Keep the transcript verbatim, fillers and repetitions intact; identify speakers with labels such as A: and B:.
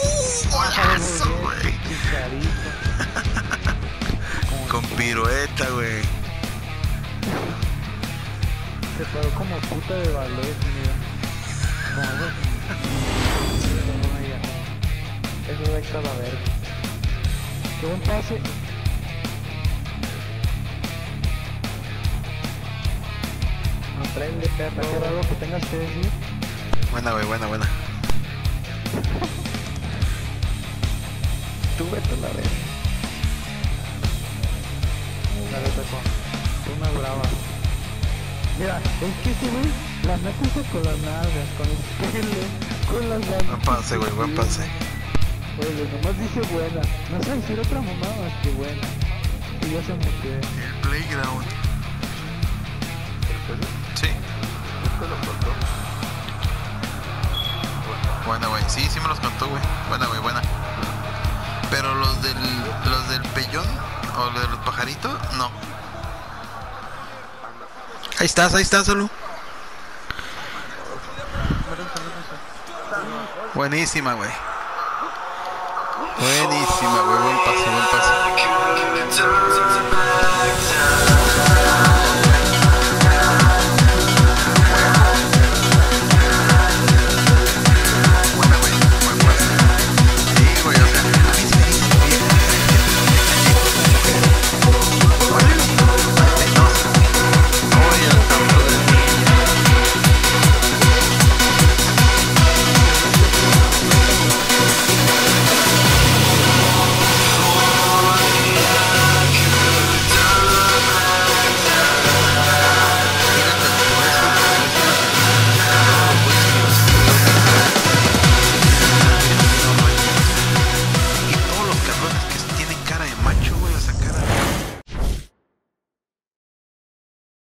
A: ¡Golazo, güey!
B: Chicharito.
A: Con pirueta, güey.
B: Se paró como puta de ballet, mira. Como algo así. Eso va a estar la verga. Qué buen pase. Aprende, perra. ¿Qué algo que tengas que decir?
A: Buena, güey, buena, buena.
B: Tú vete a la verga. Dale, Peco. Tú una brava. Mira, es que ese güey la mete con las nalgas, con el pelo, con las nalgas.
A: Buen pase, güey, buen pase.
B: Oye, nomás dice buena. No sé decir otra mamá más que buena. Y ya se me quedé.
A: El playground. Sí.
C: ¿Este lo contó?
A: Buena, güey. Sí, sí me los contó, güey. Buena, güey, buena. Pero los del, los del pellón o los de los pajaritos, no. Ahí estás, ahí estás, Salud. Buenísima, güey. Buenísima, güey. Buen pase, buen pase.